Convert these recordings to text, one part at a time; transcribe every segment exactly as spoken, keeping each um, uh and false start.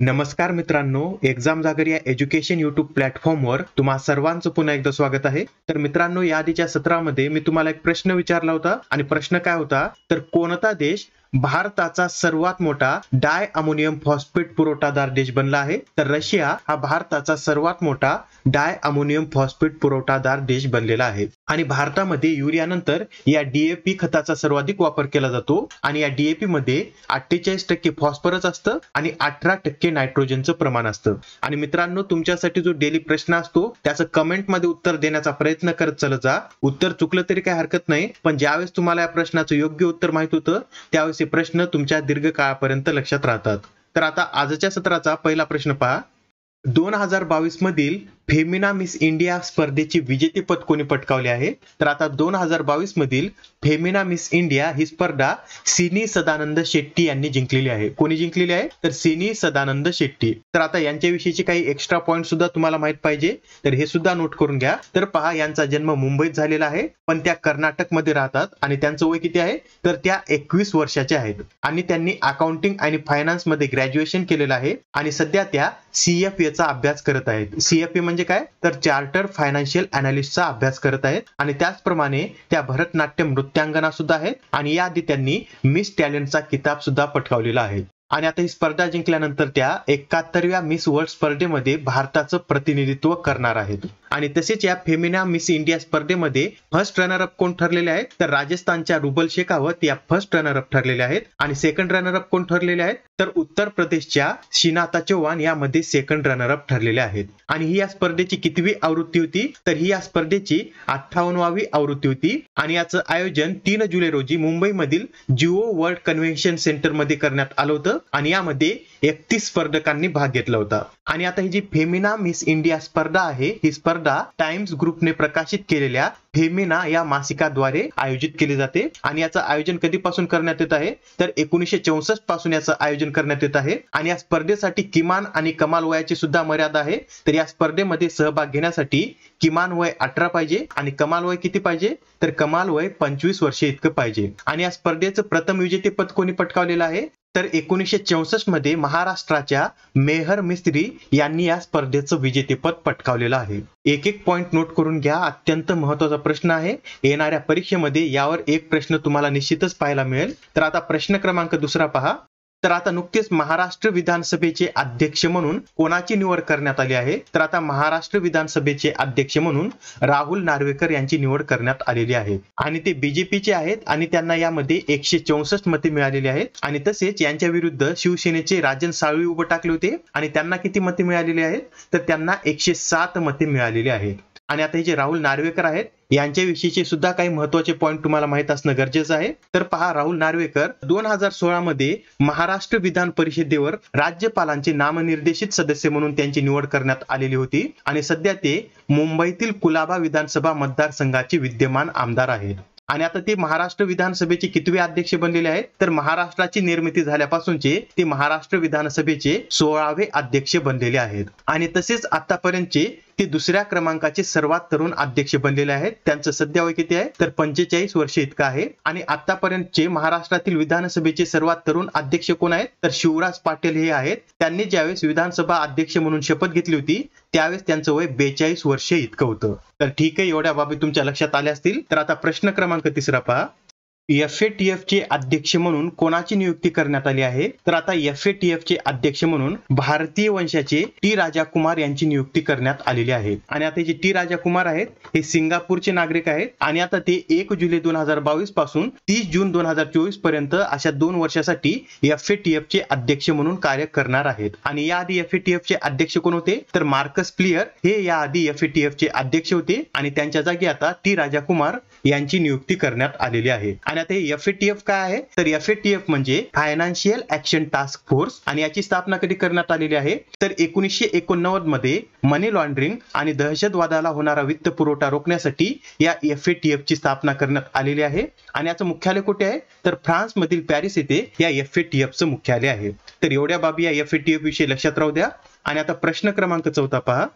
नमस्कार मित्रांनो, एक्झाम जागर या एज्युकेशन यूट्यूब प्लॅटफॉर्मवर तुम्हा सर्वांचं पुन्हा एकदा स्वागत आहे। तर मित्रांनो, या आधीच्या सत्रामध्ये मी तुम्हाला एक प्रश्न विचारला होता आणि प्रश्न काय होता, तर कोणता देश भारताचा सर्वात मोठा डाय अमोनियम फॉस्फेट पुरवठादार देश बनला आहे? तर रशिया हा भारताचा सर्वात मोठा डाय अमोनियम फॉस्फेट पुरवठादार देश बनलेला आहे। आणि भारतामध्ये युरियानंतर या डीएपी खताचा सर्वाधिक वापर केला जातो आणि या डीएपी मध्ये अठ्ठेचाळीस टक्के फॉस्फरस असतं आणि अठरा टक्के नायट्रोजनचं प्रमाण असतं। आणि मित्रांनो, तुमच्यासाठी जो डेली प्रश्न असतो त्याचं कमेंट मध्ये उत्तर देण्याचा प्रयत्न करत चला जा। उत्तर चुकलं तरी काही हरकत नाही, पण ज्यावेळेस तुम्हाला या प्रश्नाचं योग्य उत्तर माहित होतं त्यावेळेस हे प्रश्न तुमच्या दीर्घकाळापर्यंत लक्षात राहतात। तर आता आजच्या सत्राचा पहिला प्रश्न पहा। दोन हजार बावीस मधील फेमिना मिस इंडिया स्पर्धेची विजेतेपद कोणी पटकावले आहे? तर आता दोन हजार बावीस मधील फेमिना मिस इंडिया ही स्पर्धा सिनी सदानंद शेट्टी यांनी जिंकलेली आहे। कोणी जिंकलेली आहे? तर सिनी सदानंद शेट्टी। तर आता यांच्याविषयीचे काही एक्स्ट्रा पॉइंट सुद्धा तुम्हाला माहित पाहिजे, तर हे सुद्धा नोट करून घ्या। तर पहा, यांचा जन्म मुंबईत झालेला आहे, पण त्या कर्नाटक मध्ये राहतात आणि त्यांचं वय किती आहे? तर त्या एकवीस वर्षाच्या आहेत आणि त्यांनी अकाउंटिंग आणि फायनान्स मध्ये ग्रॅज्युएशन केलेलं आहे आणि सध्या त्या सीएफए चा अभ्यास करत आहेत। सीएफए म्हणजे काय? तर चार्टर्ड फायनान्शियल अनालिस्टचा अभ्यास करत आहेत आणि त्याचप्रमाणे त्या भरतनाट्यम नृत्यांगना सुद्धा आहेत आणि याआधी त्यांनी मिस टॅलेंटचा किताब सुद्धा पटकावलेला आहे। आणि आता ही स्पर्धा जिंकल्यानंतर त्या एकाहत्तरव्या मिस वर्ल्ड स्पर्धेमध्ये भारताचं प्रतिनिधित्व करणार आहेत। आणि तसेच या फेमिना मिस इंडिया स्पर्धेमध्ये फर्स्ट रनर अप कोण ठरलेले आहेत? तर राजस्थानच्या रुबल शेखावत या फर्स्ट रनर अप ठरलेले आहेत आणि सेकंड रनर अप कोण ठरलेले आहेत? तर उत्तर प्रदेशच्या शिनाता चौहान यामध्ये सेकंड रनर अप ठरलेले आहेत। आणि ही या स्पर्धेची कितवी आवृत्ती होती? तर ही या स्पर्धेची अठ्ठावन्नवी आवृत्ती होती आणि याचं आयोजन तीन जुलै रोजी मुंबईमधील जिओ वर्ल्ड कन्व्हेन्शन सेंटर मध्ये करण्यात आलं होतं आणि यामध्ये एकतीस स्पर्धकांनी भाग घेतला होता। आणि आता ही जी फेमिना मिस इंडिया स्पर्धा आहे, ही स्पर्धा टाइम्स ग्रुपने प्रकाशित केलेल्या फेमिना या मासिकाद्वारे आयोजित केली जाते आणि याचं आयोजन कधीपासून करण्यात येत आहे? तर एकोणीसशे चौसष्ट पासून याचं आयोजन करण्यात येत आहे। आणि या स्पर्धेसाठी किमान आणि कमाल वयाची सुद्धा मर्यादा आहे। तर या स्पर्धेमध्ये सहभाग घेण्यासाठी किमान वय अठरा पाहिजे आणि कमाल वय किती पाहिजे? तर कमाल वय पंचवीस वर्षे इतकं पाहिजे। आणि या स्पर्धेचं प्रथम विजेतेपद कोणी पटकावलेलं आहे? तर एकोणीसशे चौसष्ट मध्ये महाराष्ट्राच्या मेहर मिस्त्री यांनी या स्पर्धेचं विजेतेपद पटकावलेलं आहे। एक एक पॉइंट नोट करून घ्या, अत्यंत महत्त्वाचा प्रश्न आहे। येणाऱ्या परीक्षेमध्ये यावर एक प्रश्न तुम्हाला निश्चितच पाहायला मिळेल। तर आता प्रश्न क्रमांक दुसरा पहा। तर आता नुकतेच महाराष्ट्र विधानसभेचे अध्यक्ष म्हणून कोणाची निवड करण्यात आली आहे? तर आता महाराष्ट्र विधानसभेचे अध्यक्ष म्हणून राहुल नार्वेकर यांची निवड करण्यात आलेली आहे आणि ते बीजेपीचे आहेत आणि त्यांना यामध्ये एकशे चौसष्ट मते मिळालेली आहेत। आणि तसेच यांच्या विरुद्ध शिवसेनेचे राजन साळवी उभे टाकले होते आणि त्यांना किती मते मिळालेली आहेत? तर त्यांना एकशे सात मते मिळालेली आहेत। आणि आता हे जे राहुल नार्वेकर आहेत यांच्याविषयीचे सुद्धा काही महत्त्वाचे पॉइंट तुम्हाला माहित असणं गरजेचं आहे। तर पहा, राहुल नार्वेकर दोन हजार सोळा मध्ये महाराष्ट्र विधान परिषदेवर राज्यपालांचे नामनिर्देशित सदस्य म्हणून त्यांची निवड करण्यात आलेली होती आणि सध्या ते मुंबईतील कुलाबा विधानसभा मतदारसंघाचे विद्यमान आमदार आहेत। आणि आता ते महाराष्ट्र विधानसभेचे कितवे अध्यक्ष बनलेले आहेत? तर महाराष्ट्राची निर्मिती झाल्यापासूनचे ते महाराष्ट्र विधानसभेचे सोळावे अध्यक्ष बनलेले आहेत। आणि तसेच आतापर्यंतचे ते दुसऱ्या क्रमांकाचे सर्वात तरुण अध्यक्ष बनलेले आहेत। त्यांचं सध्या वय किती आहे? तर पंचेचाळीस वर्षे इतकं आहे। आणि आतापर्यंतचे महाराष्ट्रातील विधानसभेचे सर्वात तरुण अध्यक्ष कोण आहेत? तर शिवराज पाटील हे आहेत। त्यांनी ज्यावेळेस विधानसभा अध्यक्ष म्हणून शपथ घेतली होती त्यावेळेस त्यांचं वय बेचाळीस वर्षे इतकं होतं। तर ठीक आहे, एवढ्या बाबी तुमच्या लक्षात आल्या असतील। तर आता प्रश्न क्रमांक तिसरा पहा। एफएटीएफ चे अध्यक्ष म्हणून कोणाची नियुक्ती करण्यात आली आहे? तर आता एफएटीएफ चे अध्यक्ष म्हणून भारतीय वंशाचे टी राजाकुमार यांची नियुक्ती करण्यात आलेली आहे। आणि आता जे टी राजाकुमार आहेत हे सिंगापूरचे नागरिक आहेत आणि आता ते एक जुलै दोन हजार बावीस पासून तीस जून दोन हजार चोवीस पर्यंत अशा दोन वर्षासाठी एफएटीएफ चे अध्यक्ष म्हणून कार्य करणार आहेत। आणि याआधी एफएटीएफ चे अध्यक्ष कोण होते? तर मार्कस प्लियर हे याआधी एफएटीएफ चे अध्यक्ष होते आणि त्यांच्या जागी आता टी राजाकुमार यांची नियुक्ती करण्यात आलेली आहे। आणि आता एफएटीएफ काय आहे? तर एफएटीएफ म्हणजे फायनान्शियल ऍक्शन टास्क फोर्स आणि याची स्थापना कधी करण्यात आलेली आहे? तर एकोणीसशे एकोणनव्वद मध्ये मनी लॉन्ड्रिंग आणि दहशतवादाला होणारा वित्त पुरवठा रोखण्यासाठी या एफएटीएफ ची स्थापना करण्यात आलेली आहे। आणि याचं मुख्यालय कुठे आहे? तर फ्रान्स मधील पॅरिस येथे या एफएटीएफचं मुख्यालय आहे। तर एवढ्या बाबी या एफएटीएफ विषयी लक्षात राहू द्या। आणि आता प्रश्न क्रमांक चौथा पहा।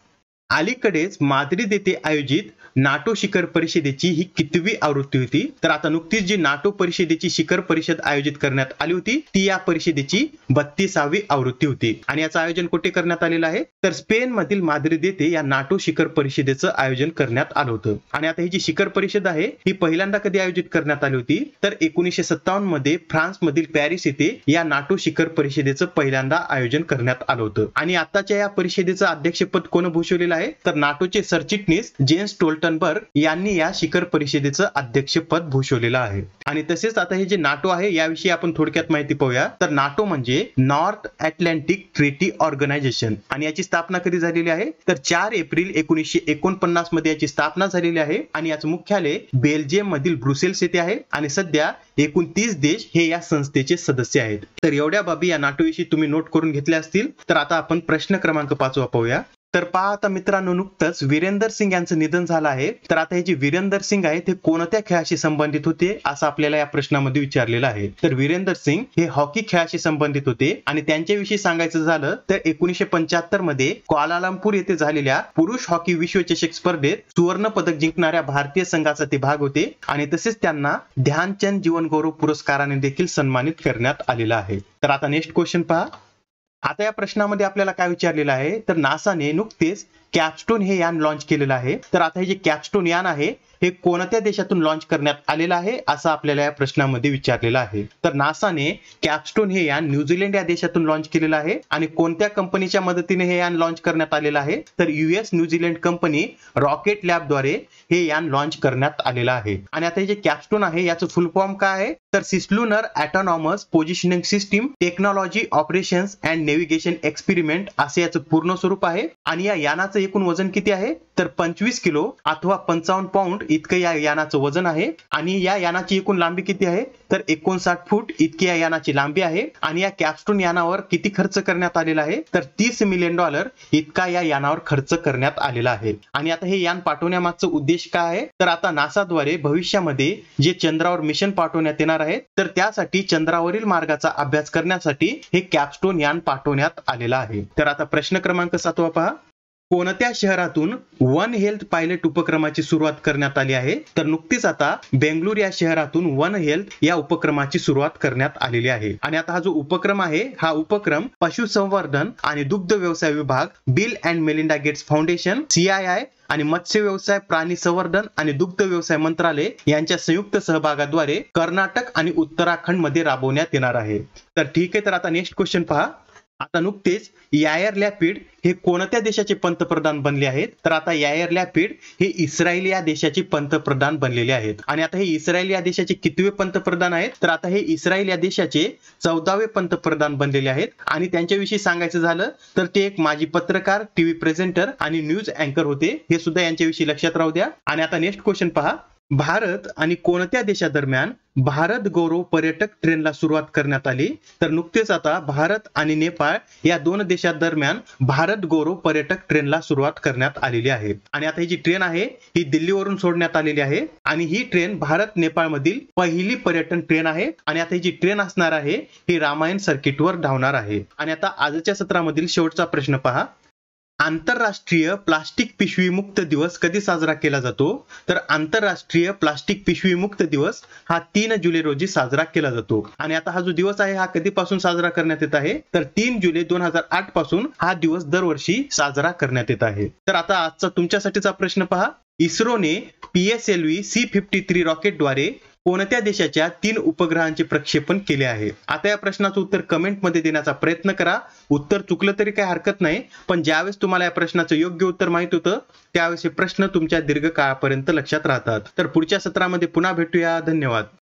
अलीकडेच माद्रिद येथे आयोजित नाटो शिखर परिषदेची ही कितवी आवृत्ती होती? तर आता नुकतीच जी नाटो परिषदेची शिखर परिषद आयोजित करण्यात आली होती ती या परिषदेची बत्तीसावी आवृत्ती होती. आणि याचं आयोजन कुठे करण्यात आलेलं आहे? तर स्पेन मधील माद्रिद येथे या नाटो शिखर परिषदेचं आयोजन करण्यात आलं होतं. आणि आता ही जी शिखर परिषद आहे ही पहिल्यांदा कधी आयोजित करण्यात आली होती? तर एकोणीसशे सत्तावन्न मध्ये फ्रान्स मधील पॅरिस येथे या नाटो शिखर परिषदेचं पहिल्यांदा आयोजन करण्यात आलं होतं. आणि आताच्या या परिषदेचं अध्यक्षपद कोण भूषवलेलं आहे? तर नाटोचे सरचिटणीस जेन्स स्टोल्टनबर्ग यांनी या शिखर परिषदेचं अध्यक्षपद भूषवलेलं आहे. आणि तसेच आता हे जे नाटो आहे याविषयी आपण थोडक्यात माहिती पाहूया. तर नाटो म्हणजे नॉर्थ अटलांटिक ट्रीटी ऑर्गनायझेशन आणि याची स्थापना कधी झालेली आहे? तर चार एप्रिल एकोणीसशे एकोणपन्नास मध्ये याची स्थापना झालेली आहे. आणि याचं मुख्यालय बेल्जियम मधील ब्रुसेल्स येथे आहे. आणि सध्या एकूण तीस देश हे या संस्थेचे सदस्य आहेत. तर एवढ्या बाबी या नाटो विषयी तुम्ही नोट करून घेतल्या असतील. तर आता आपण प्रश्न क्रमांक पाचवा पाहूया. तर पहा आता मित्रांनो, नुकतंच वीरेंदर सिंग यांचं निधन झालं आहे. तर आता हे जे वीरेंदर सिंग आहे ते कोणत्या खेळाशी संबंधित होते असं आपल्याला या प्रश्नामध्ये विचारलेलं आहे. तर वीरेंदर सिंग हे हॉकी खेळाशी संबंधित होते. आणि त्यांच्याविषयी सांगायचं झालं तर एकोणीसशे पंच्याहत्तर मध्ये क्वालालंपूर येथे झालेल्या पुरुष हॉकी विश्वचषक स्पर्धेत सुवर्ण पदक जिंकणाऱ्या भारतीय संघाचा ते भाग होते. आणि तसेच त्यांना ध्यानचंद जीवन गौरव पुरस्काराने देखील सन्मानित करण्यात आलेलं आहे. तर आता नेक्स्ट क्वेश्चन पहा. आता या प्रश्नामध्ये आपल्याला काय विचारलेलं आहे? तर नासाने नुकतेच कॅपस्टोन हे यान लॉन्च केलेलं आहे. तर आता हे जे कॅपस्टोन यान आहे हे कोणत्या देशातून लॉन्च करण्यात आलेलं आहे असं आपल्याला या प्रश्नामध्ये विचारलेलं आहे. तर नासाने कॅपस्टोन हे यान न्यूझीलंड या देशातून लॉन्च केलेलं आहे. आणि कोणत्या कंपनीच्या मदतीने हे यान लॉन्च करण्यात आलेलं आहे? तर युएस न्यूझीलंड कंपनी रॉकेट लॅबद्वारे हे यान लॉन्च करण्यात आलेलं आहे. आणि आता हे जे कॅपस्टोन आहे याचं फुल फॉर्म काय आहे? तर cislunar autonomous positioning system technology operations and navigation experiment असे याचं पूर्ण स्वरूप आहे. आणि या यानाचं एकूण वजन किती आहे? तर पंचवीस किलो अथवा पंचावन्न पाऊंड इतकं या यानाचं वजन आहे. आणि या यानाची एकूण लांबी किती आहे? तर एकोणसाठ फूट इतकी या यानाची लांबी आहे. आणि या कॅपस्टोन यानावर किती खर्च करण्यात आलेला आहे? तर तीस मिलियन डॉलर इतका या यानावर खर्च करण्यात आलेला आहे. आणि आता हे यान पाठवण्यामागचा उद्देश काय आहे? तर आता नासाद्वारे भविष्यामध्ये जे चंद्रावर मिशन पाठवण्यात येणार आहे तर त्यासाठी चंद्रावरील मार्गाचा अभ्यास करण्यासाठी हे कॅपस्टोन यान पाठवण्यात आलेलं आहे. तर आता प्रश्न क्रमांक सातवा पहा. कोणत्या शहरातून वन हेल्थ पायलट उपक्रमाची सुरुवात करण्यात आली आहे? तर नुकतीच आता बेंगळूर या शहरातून वन हेल्थ या उपक्रमाची सुरुवात करण्यात आलेली आहे. आणि आता हा जो उपक्रम आहे हा उपक्रम पशुसंवर्धन आणि दुग्ध व्यवसाय विभाग, Bill and Melinda Gates Foundation, C I I आणि मत्स्य व्यवसाय, प्राणी संवर्धन आणि दुग्ध व्यवसाय मंत्रालय यांच्या संयुक्त सहभागाद्वारे कर्नाटक आणि उत्तराखंड मध्ये राबवण्यात येणार आहे. तर ठीक आहे. तर आता नेक्स्ट क्वेश्चन पहा. आता नुकतेच यायर लॅपिड हे कोणत्या देशाचे पंतप्रधान बनले आहेत? तर आता यायर लॅपिड हे इस्रायल या देशाचे पंतप्रधान बनलेले आहेत. आणि आता हे इस्रायल या देशाचे कितवे पंतप्रधान आहेत? तर आता हे इस्रायल या देशाचे चौदावे पंतप्रधान बनलेले आहेत. आणि त्यांच्याविषयी सांगायचं झालं तर ते एक माजी पत्रकार, टीव्ही प्रेझेंटर आणि न्यूज अँकर होते. हे सुद्धा यांच्याविषयी लक्षात राहू द्या. आणि आता नेक्स्ट क्वेश्चन पहा. भारत आणि कोणत्या देशादरम्यान भारत गौरव पर्यटक ट्रेनला सुरुवात करण्यात आली? तर नुकतेच आता भारत आणि नेपाळ या दोन देशांदरम्यान भारत गौरव पर्यटक ट्रेनला सुरुवात करण्यात आलेली आहे. आणि आता ही जी ट्रेन आहे ही दिल्लीवरून सोडण्यात आलेली आहे. आणि ही ट्रेन भारत नेपाळ मधील पहिली पर्यटन ट्रेन आहे. आणि आता ही जी ट्रेन असणार आहे ही रामायण सर्किटवर धावणार आहे. आणि आता आजच्या सत्रामधील शेवटचा प्रश्न पहा. आंतरराष्ट्रीय प्लास्टिक पिशवी मुक्त दिवस कधी साजरा केला जातो? तर आंतरराष्ट्रीय प्लास्टिक पिशवी मुक्त दिवस हा तीन जुलै रोजी साजरा केला जातो. आणि आता हा जो दिवस आहे हा कधीपासून साजरा करण्यात येत आहे? तर तीन जुलै दोन हजार आठ पासून हा दिवस दरवर्षी साजरा करण्यात येत आहे. तर आता आजचा तुमच्यासाठीचा प्रश्न पहा. इस्रोने P S L V C fifty three रॉकेटद्वारे कोणत्या देशाच्या तीन उपग्रहांचे प्रक्षेपण केले आहे? आता या प्रश्नाचं उत्तर कमेंटमध्ये देण्याचा प्रयत्न करा. उत्तर चुकलं तरी काही हरकत नाही, पण ज्यावेळेस तुम्हाला या प्रश्नाचं योग्य उत्तर माहित होतं त्यावेळेस हे प्रश्न तुमच्या दीर्घकाळापर्यंत लक्षात राहतात. तर पुढच्या सत्रामध्ये पुन्हा भेटूया. धन्यवाद.